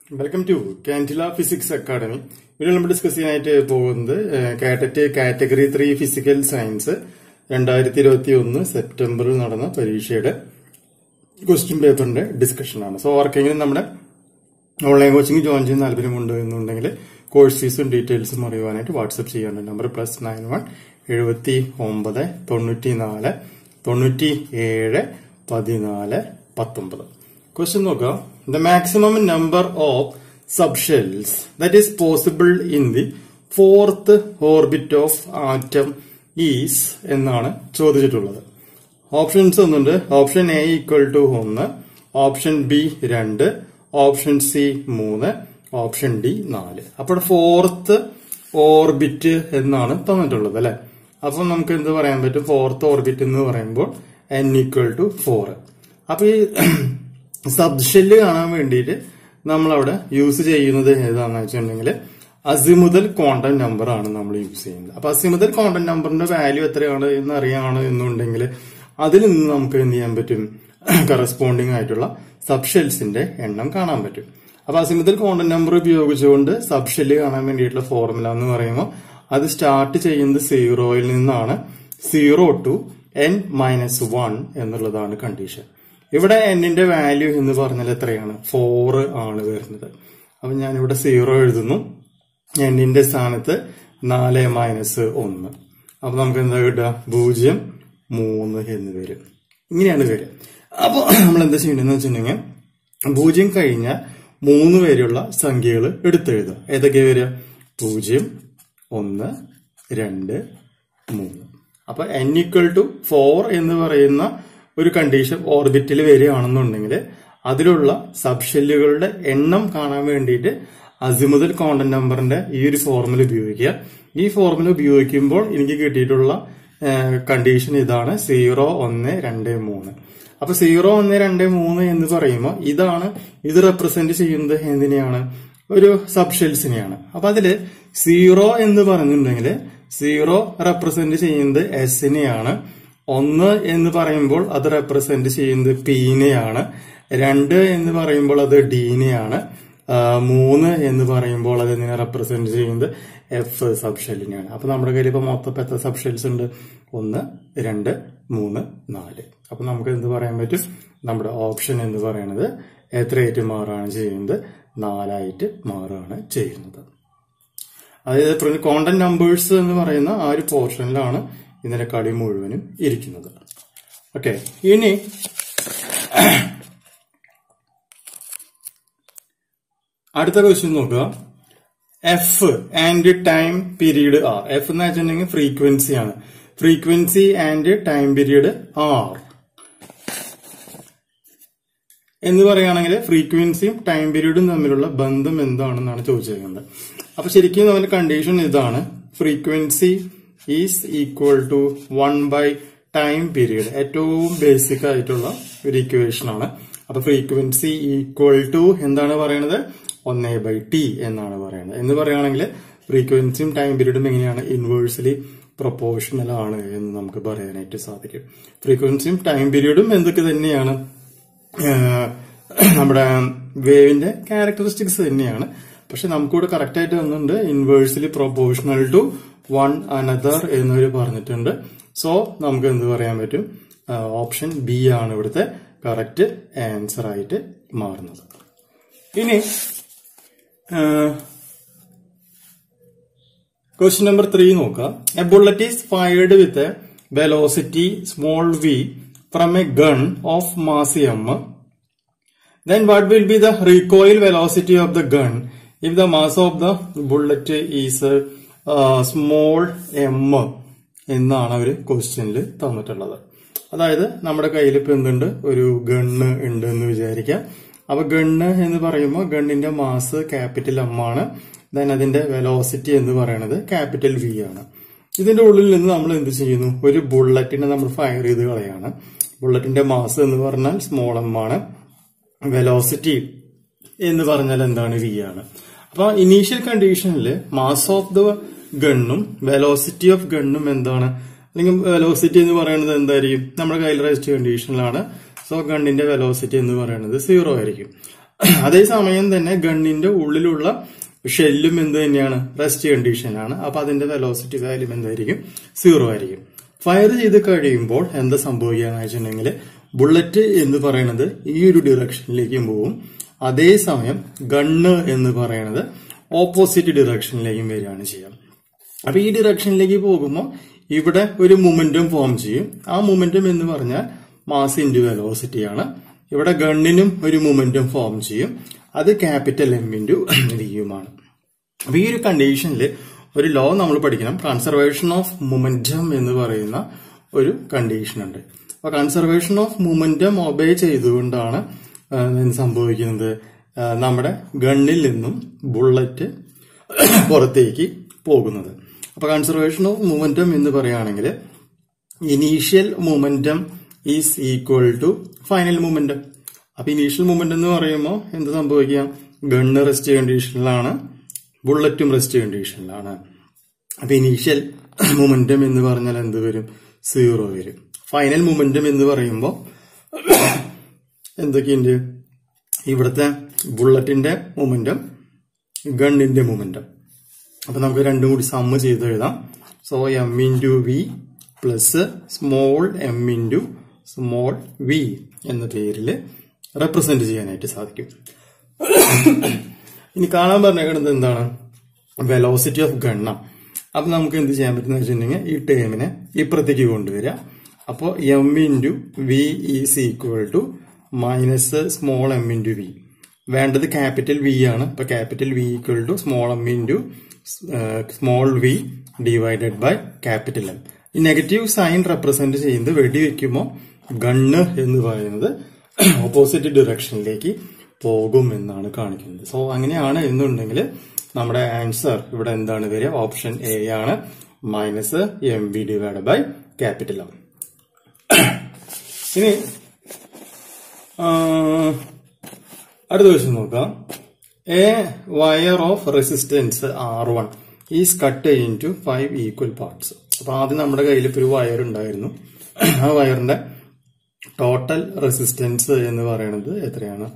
Welcome to CANDELA Physics Academy. We will discuss KTET Category 3 Physical Science 2021 September നടന്ന പരീക്ഷയുടെ question പേപ്പറിന്റെ discussion ആണ്. So ആർക്കെങ്കിലും നമ്മുടെ ഓൺലൈൻ കോച്ചിങ് ജോയിൻ ചെയ്യുന്ന താല്പര്യമുണ്ട് എന്നുണ്ടെങ്കിൽ കോഴ്സ് ഫീസും ഡീറ്റെയിൽസും അറിയുവാനായിട്ട് വാട്സ്ആപ്പ് ചെയ്യാനുള്ള നമ്പർ +91 79 94 97 14 19. Question നോക്കുക. The maximum number of subshells that is possible in the fourth orbit of atom is എന്നാണ് ചോദിച്ചിട്ടുള്ളത്. ഓപ്ഷൻസ് ഒന്നുണ്ട്. Option A = 1, option B 2, option C 3, option D 4. അപ്പോൾ ഫോർത്ത് ഓർബിറ്റ് എന്നാണ് തന്നിട്ടുള്ളത് അല്ലെ. അപ്പൊ നമുക്ക് എന്ത് പറയാൻ പറ്റും? ഫോർത്ത് ഓർബിറ്റ് എന്ന് പറയുമ്പോൾ n = 4. അപ്പൊ ഈ സബ്ഷെല്ല് കാണാൻ വേണ്ടിയിട്ട് നമ്മളവിടെ യൂസ് ചെയ്യുന്നത് ഏതാണെന്ന് വെച്ചിട്ടുണ്ടെങ്കിൽ അസിമുതൽ ക്വാണ്ടം നമ്പർ ആണ് നമ്മൾ യൂസ് ചെയ്യുന്നത്. അപ്പൊ അസിമുതൽ ക്വാണ്ടം നമ്പറിന്റെ വാല്യൂ എത്രയാണ് എന്ന് അറിയാണ് എന്നുണ്ടെങ്കിൽ അതിൽ നിന്ന് നമുക്ക് എന്ത് ചെയ്യാൻ പറ്റും? കറസ്പോണ്ടിങ് ആയിട്ടുള്ള സബ്ഷെൽസിന്റെ എണ്ണം കാണാൻ പറ്റും. അപ്പൊ അസിമുതൽ ക്വാണ്ടം നമ്പർ ഉപയോഗിച്ചുകൊണ്ട് സബ്ഷെല്ല് കാണാൻ വേണ്ടിയിട്ടുള്ള ഫോർമുല എന്ന് പറയുമ്പോൾ അത് സ്റ്റാർട്ട് ചെയ്യുന്നത് 0-ൽ നിന്നാണ്. 0 to n-1 എന്നുള്ളതാണ് കണ്ടീഷൻ. ഇവിടെ എന്നിന്റെ വാല്യൂ എന്ന് പറഞ്ഞാൽ എത്രയാണ്? 4 ആണ് വരുന്നത്. അപ്പൊ ഞാനിവിടെ 0 എഴുതുന്നു. എന്നിന്റെ സ്ഥാനത്ത് 4 - 1. അപ്പൊ നമുക്ക് എന്താ കിട്ടുക? 0 3 എന്ന് വരും. ഇങ്ങനെയാണ് വരിക. അപ്പൊ നമ്മൾ എന്താ ചെയ്യണമെന്ന് വെച്ചിട്ടുണ്ടെങ്കിൽ 0 കഴിഞ്ഞാൽ 3 വരെയുള്ള സംഖ്യകൾ എടുത്തെഴുതുക. ഏതൊക്കെയാ വരിക? 0 1 2 3. അപ്പൊ n = 4 എന്ന് പറയുന്ന ഒരു കണ്ടീഷൻ ഓർബിറ്റിൽ വരികയാണെന്നുണ്ടെങ്കിൽ അതിലുള്ള സബ്ഷെല്ലുകളുടെ എണ്ണം കാണാൻ വേണ്ടിയിട്ട് അസിമുതൽ ക്വാണ്ടം നമ്പറിന്റെ ഈ ഒരു ഫോർമുല ഉപയോഗിക്കുക. ഈ ഫോർമുല ഉപയോഗിക്കുമ്പോൾ എനിക്ക് കിട്ടിയിട്ടുള്ള കണ്ടീഷൻ ഇതാണ്: 0 1 2 3. അപ്പൊ 0 1 2 3 എന്ന് പറയുമ്പോൾ ഇത് റെപ്രസെന്റ് ചെയ്യുന്നത് എന്തിനെയാണ്? ഒരു സബ്ഷെൽസിനെയാണ്. അപ്പൊ അതില് 0 എന്ന് പറഞ്ഞിട്ടുണ്ടെങ്കിൽ 0 റെപ്രസെന്റ് ചെയ്യുന്നത് എസിനെയാണ്. 1 എന്ന് പറയുമ്പോൾ അത് റെപ്രസെന്റ് ചെയ്യുന്നത് പീനെയാണ്. 2 എന്ന് പറയുമ്പോൾ അത് ഡീനെയാണ്. 3 എന്ന് പറയുമ്പോൾ അത് ഇതിനെ റെപ്രസെന്റ് ചെയ്യുന്നത് എഫ് സബ്ഷെല്ലിനെയാണ്. അപ്പൊ നമ്മുടെ കയ്യിൽ ഇപ്പൊ മൊത്തം എത്ര സബ്ഷെൽസ് ഉണ്ട്? 1 2 3 4. അപ്പൊ നമുക്ക് എന്ത് പറയാൻ പറ്റും? നമ്മുടെ ഓപ്ഷൻ എന്ന് പറയുന്നത് എത്രയായിട്ട് മാറുകയാണ് ചെയ്യുന്നത്? 4 ആയിട്ട് മാറുകയാണ് ചെയ്യുന്നത്. അതായത് ക്വാണ്ടം നമ്പേഴ്സ് എന്ന് പറയുന്ന ആ ഒരു പോർഷനിലാണ് ഇതിന്റെ കളി മുഴുവനും ഇരിക്കുന്നത്. ഓക്കെ, ഇനി അടുത്ത ക്വസ്റ്റ്യൻ നോക്കുക. F and time period are. F എന്ന് വെച്ചിട്ടുണ്ടെങ്കിൽ ഫ്രീക്വൻസി ആണ്. Frequency and time period are എന്ന് പറയുകയാണെങ്കിൽ ഫ്രീക്വൻസിയും ടൈം പീരീഡും തമ്മിലുള്ള ബന്ധം എന്താണെന്നാണ് ചോദിച്ചിരിക്കുന്നത്. അപ്പൊ ശരിക്കും നമ്മുടെ കണ്ടീഷൻ ഇതാണ്: ഫ്രീക്വൻസി ഈസ് ഈക്വൽ ടു 1/ടൈം പീരീഡ്. ഏറ്റവും ബേസിക് ആയിട്ടുള്ള ഒരു ഇക്വേഷൻ ആണ്. അപ്പൊ ഫ്രീക്വൻസി ഈക്വൽ ടു എന്താണ് പറയുന്നത്? 1/t എന്നാണ് പറയുന്നത്. എന്ന് പറയുകയാണെങ്കിൽ ഫ്രീക്വൻസിയും ടൈം പീരീഡും എങ്ങനെയാണ്? ഇൻവേഴ്സ്ലി പ്രൊപ്പോർഷണൽ ആണ് എന്ന് നമുക്ക് പറയാനായിട്ട് സാധിക്കും. ഫ്രീക്വൻസിയും ടൈം പീരീഡും എന്തൊക്കെ തന്നെയാണ്? നമ്മുടെ വേവിന്റെ ക്യാരക്ടറിസ്റ്റിക്സ് തന്നെയാണ്. പക്ഷെ നമുക്കിവിടെ കറക്റ്റ് ആയിട്ട് വന്നിട്ടുണ്ട് ഇൻവേഴ്സ്ലി പ്രൊപ്പോർഷണൽ ടു 1 another എന്നൊരു പറഞ്ഞിട്ടുണ്ട്. സോ നമുക്ക് എന്ത് പറയാൻ പറ്റും? ഓപ്ഷൻ ബി ആണ് ഇവിടുത്തെ കറക്റ്റ് ആൻസർ ആയിട്ട് മാറുന്നത്. ഇനി ക്വസ്റ്റ്യൻ നമ്പർ 3 നോക്കാം. A bullet is fired with a velocity v from a gun of mass m. Then what will be the recoil velocity of the gun if the mass of the bullet is small m എന്നാണ് ഒരു ക്വസ്റ്റ്യനിൽ തന്നിട്ടുള്ളത്. അതായത് നമ്മുടെ കയ്യിൽ ഇപ്പൊ എന്തുണ്ട്? ഒരു ഗണ്ണ് ഉണ്ട് എന്ന് വിചാരിക്കാം. അപ്പൊ ഗണ്ണ് എന്ന് പറയുമ്പോൾ ഗണ്ണിന്റെ മാസ് ക്യാപിറ്റൽ M ആണ്. ദെൻ അതിന്റെ വെലോസിറ്റി എന്ന് പറയുന്നത് ക്യാപിറ്റൽ V ആണ്. ഇതിന്റെ ഉള്ളിൽ നിന്ന് നമ്മൾ എന്ത് ചെയ്യുന്നു? ഒരു ബുള്ളറ്റിനെ നമ്മൾ ഫയർ ചെയ്ത് കളയാണ്. ബുള്ളറ്റിന്റെ മാസ് എന്ന് പറഞ്ഞാൽ സ്മോൾ m ആണ്. വെലോസിറ്റി എന്ന് പറഞ്ഞാൽ എന്താണ്? V ആണ്. അപ്പൊ ഇനീഷ്യൽ കണ്ടീഷനിൽ മാസ് ഓഫ് ദ ഗണ്ണും വെലോസിറ്റി ഓഫ് ഗണ്ണും എന്താണ്? അല്ലെങ്കിൽ വെലോസിറ്റി എന്ന് പറയുന്നത് എന്തായിരിക്കും? നമ്മുടെ കയ്യിൽ റെസ്റ്റ് കണ്ടീഷനിലാണ്. സോ ഗണ്ണിന്റെ വെലോസിറ്റി എന്ന് പറയുന്നത് 0 ആയിരിക്കും. അതേസമയം തന്നെ ഗണ്ണിന്റെ ഉള്ളിലുള്ള ഷെല്ലും എന്ത് തന്നെയാണ്, റെസ്റ്റ് കണ്ടീഷനാണ്. അപ്പൊ അതിന്റെ വെലോസിറ്റി വാല്യൂ എന്തായിരിക്കും, 0 ആയിരിക്കും. ഫയർ ചെയ്ത് കഴിയുമ്പോൾ എന്താ സംഭവിക്കുകയെന്ന് വെച്ചിട്ടുണ്ടെങ്കിൽ ബുള്ളറ്റ് എന്ന് പറയുന്നത് ഈ ഒരു ഡിറക്ഷനിലേക്കും പോവും. അതേസമയം ഗണ്ണ് എന്ന് പറയുന്നത് ഓപ്പോസിറ്റ് ഡിറക്ഷനിലേക്കും വരികയാണ് ചെയ്യുക. അപ്പൊ ഈ ഡിറക്ഷനിലേക്ക് പോകുമ്പോൾ ഇവിടെ ഒരു മൊമെന്റം ഫോം ചെയ്യും. ആ മൊമെന്റം എന്ന് പറഞ്ഞാൽ മാസ് ഇൻറ്റു വെലോസിറ്റി ആണ്. ഇവിടെ ഗണ്ണിനും ഒരു മൊമെന്റം ഫോം ചെയ്യും. അത് ക്യാപിറ്റൽ എം ഇൻറ്റു വിയുമാണ്. അപ്പൊ ഈ ഒരു കണ്ടീഷനിൽ ഒരു ലോ നമ്മൾ പഠിക്കണം. കൺസർവേഷൻ ഓഫ് മൊമെന്റം എന്ന് പറയുന്ന ഒരു കണ്ടീഷൻ ഉണ്ട്. അപ്പൊ കൺസർവേഷൻ ഓഫ് മൊമെന്റം ഒബേ ചെയ്തുകൊണ്ടാണ് സംഭവിക്കുന്നത്, നമ്മുടെ ഗണ്ണിൽ നിന്നും ബുള്ളറ്റ് പുറത്തേക്ക് പോകുന്നത്. അപ്പൊ കൺസർവേഷൻ ഓഫ് മൊമെന്റം എന്ന് പറയുകയാണെങ്കിൽ initial momentum is equal to final momentum. അപ്പൊ ഇനീഷ്യൽ മൊമെന്റം എന്ന് പറയുമ്പോൾ എന്ത് സംഭവിക്കാം, ഗണ്ണ് റെസ്റ്റ് കണ്ടീഷനിലാണ്, ബുള്ളറ്റും റെസ്റ്റ് കണ്ടീഷനിലാണ്. അപ്പൊ ഇനീഷ്യൽ മൊമെന്റം എന്ന് പറഞ്ഞാൽ എന്ത് വരും, 0 വരും. ഫൈനൽ മൊമെന്റം എന്ന് പറയുമ്പോൾ എന്തൊക്കെയുണ്ട്, ഇവിടുത്തെ ബുള്ളറ്റിന്റെ മൊമെന്റം, ഗണ്ണിന്റെ മൊമെന്റം. അപ്പൊ നമുക്ക് രണ്ടും കൂടി സമ്മ് ചെയ്ത് എഴുതാം. So M into V plus small M into small V എന്ന പേരിൽ റെപ്രസെന്റ് ചെയ്യാനായിട്ട് സാധിക്കും. ഇനി കാണാൻ പറഞ്ഞേക്കുന്നത് എന്താണ്, വെലോസിറ്റി ഓഫ് ഗണ്ണ. അപ്പൊ നമുക്ക് എന്ത് ചെയ്യാൻ പറ്റുന്ന വെച്ചിട്ടുണ്ടെങ്കിൽ ഈ ടേമിനെ ഇപ്പുറത്തേക്ക് കൊണ്ടുവരിക. അപ്പോൾ M into V is equal to minus small M into V. വേണ്ടത് ക്യാപിറ്റൽ വി ആണ്. അപ്പൊ capital V equal to small M into small V divided by capital M. ഈ നെഗറ്റീവ് സൈൻ റെപ്രസെന്റ് ചെയ്യുന്നത് വെടിവെക്കുമ്പോൾ ഗണ്ണ് എന്ന് പറയുന്നത് ഓപ്പോസിറ്റ് ഡിറക്ഷനിലേക്ക് പോകും എന്നാണ് കാണിക്കുന്നത്. സോ അങ്ങനെയാണ് എന്നുണ്ടെങ്കിൽ നമ്മുടെ ആൻസർ ഇവിടെ എന്താണ് വരിക, ഓപ്ഷൻ എ ആണ്, minus M V divide by capital M. ഇനി അടുത്ത ക്വസ്റ്റ്യൻ നോക്കാം. A wire of resistance R1 is cut into 5 equal parts. അപ്പൊ ആദ്യം നമ്മുടെ കയ്യിൽ ഇപ്പൊ ഒരു വയർ ഉണ്ടായിരുന്നു. ആ വയറിന്റെ ടോട്ടൽ റെസിസ്റ്റൻസ് എന്ന് പറയുന്നത് എത്രയാണ്,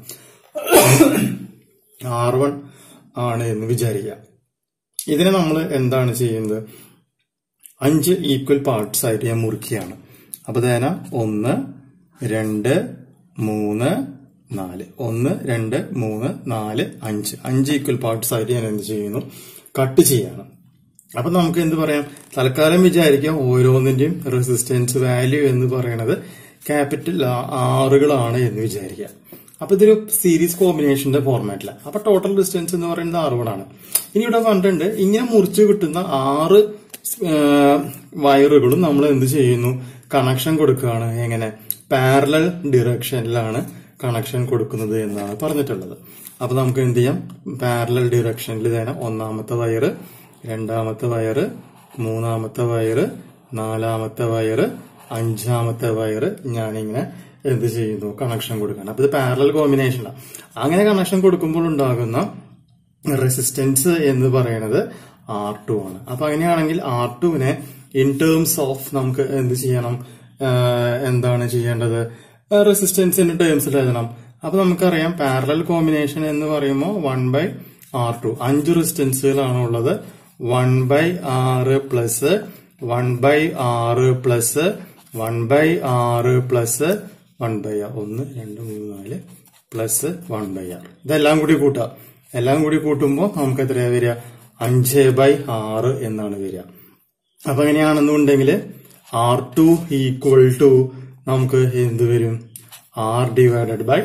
R1 ആണ് എന്ന് വിചാരിക്കുക. ഇതിനെ നമ്മൾ എന്താണ് ചെയ്യുന്നത്, 5 ഈക്വൽ പാർട്സ് ആയിട്ട് ഞാൻ മുറിക്കുകയാണ്. അപ്പൊ തേന 1 2 3 4 1 2 3 4 5 ഈക്വൽ പാർട്സ് ആയിട്ട് ഞാൻ എന്ത് ചെയ്യുന്നു, കട്ട് ചെയ്യാണ്. അപ്പൊ നമുക്ക് എന്ത് പറയാം, തൽക്കാലം വിചാരിക്കാം ഓരോന്നിന്റെയും റെസിസ്റ്റൻസ് വാല്യൂ എന്ന് പറയുന്നത് ക്യാപിറ്റൽ ആറുകളാണ് എന്ന് വിചാരിക്കാം. അപ്പൊ ഇതൊരു സീരീസ് കോമ്പിനേഷന്റെ ഫോർമാറ്റിലാണ്. അപ്പൊ ടോട്ടൽ ഡിസ്റ്റൻസ് എന്ന് പറയുന്നത് R1 ആണ്. ഇനി ഇവിടെ കണ്ടിട്ടുണ്ട്, ഇങ്ങനെ മുറിച്ച് കിട്ടുന്ന 6 വയറുകളും നമ്മൾ എന്ത് ചെയ്യുന്നു, കണക്ഷൻ കൊടുക്കുകയാണ്. എങ്ങനെ, പാരലൽ ഡിറക്ഷനിലാണ് കണക്ഷൻ കൊടുക്കുന്നത് എന്നാണ് പറഞ്ഞിട്ടുള്ളത്. അപ്പൊ നമുക്ക് എന്ത് ചെയ്യാം, പാരലൽ ഡിറക്ഷനിൽ തന്നെ ഒന്നാമത്തെ വയറ്, രണ്ടാമത്തെ വയറ്, മൂന്നാമത്തെ വയറ്, നാലാമത്തെ വയറ്, അഞ്ചാമത്തെ വയറ് ഞാനിങ്ങനെ എന്ത് ചെയ്യുന്നു, കണക്ഷൻ കൊടുക്കണം. അപ്പൊ ഇത് പാരലൽ കോമ്പിനേഷനാണ്. അങ്ങനെ കണക്ഷൻ കൊടുക്കുമ്പോൾ ഉണ്ടാകുന്ന റെസിസ്റ്റൻസ് എന്ന് പറയുന്നത് R2 ആണ്. അപ്പൊ അങ്ങനെയാണെങ്കിൽ R2വിനെ ഇൻ ടേംസ് ഓഫ് നമുക്ക് എന്ത് ചെയ്യണം, എന്താണ് ചെയ്യേണ്ടത്, റെസിസ്റ്റൻസിന്റെ ടേംസിൽ എഴുതണം. അപ്പൊ നമുക്കറിയാം പാരലൽ കോമ്പിനേഷൻ എന്ന് പറയുമ്പോൾ 1/R2 5 റെസിസ്റ്റൻസുകളാണ് ഉള്ളത്. 1/R plus 1/R plus 1/R plus 1/R 1 2 3 4 plus 1/R. ഇതെല്ലാം കൂടി കൂട്ടാം. എല്ലാം കൂടി കൂട്ടുമ്പോൾ നമുക്ക് എത്രയാ വരിക, 5/6 എന്നാണ് വരിക. അപ്പൊ എങ്ങനെയാണെന്നുണ്ടെങ്കിൽ R2 ഈക്വൽ ടു നമുക്ക് എന്ത് വരും, R ഡിവൈഡഡ് ബൈ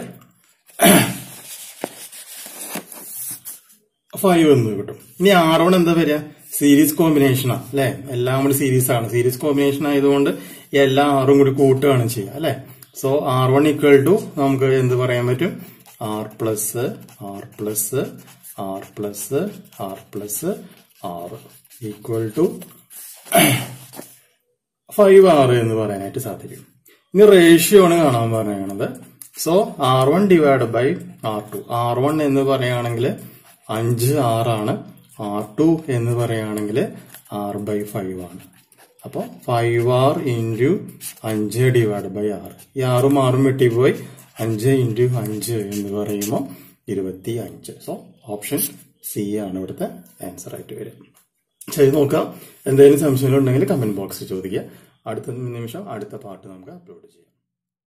5 എന്ന് കിട്ടും. ഇനി R1 എന്താ വരിക, സീരീസ് കോമ്പിനേഷനാ അല്ലെ, എല്ലാം കൂടി സീരീസ് ആണ്. സീരീസ് കോമ്പിനേഷൻ ആയതുകൊണ്ട് എല്ലാ ആറും കൂടി കൂട്ടുകയാണ് ചെയ്യുക അല്ലെ. സോ R1 ഈക്വൽ ടു നമുക്ക് എന്ത് പറയാൻ പറ്റും, R plus R plus R plus R plus R equal to 5R എന്ന് പറയാനായിട്ട് സാധിക്കും. ഇനി റേഷ്യോ ആണ് കാണാൻ പറയുന്നത്. So R1 divide by R2. R1 എന്ന് പറയുകയാണെങ്കിൽ 5R ആണ്, R2 എന്ന് പറയുകയാണെങ്കിൽ R/5 ആണ്. അപ്പൊ 5R into 5 divide by R. ഈ 6 വെട്ടിപ്പോയി 5 ഇൻറ്റു 5 എന്ന് പറയുമ്പോൾ 2025. സോ ഓപ്ഷൻ സി ആണ് ഇവിടുത്തെ ആൻസർ ആയിട്ട് വരിക. ചെയ്ത് നോക്കാം. എന്തെങ്കിലും സംശയങ്ങളുണ്ടെങ്കിൽ കമന്റ് ബോക്സിൽ ചോദിക്കുക. അടുത്ത നിമിഷം അടുത്ത പാർട്ട് നമുക്ക് അപ്ലോഡ് ചെയ്യാം.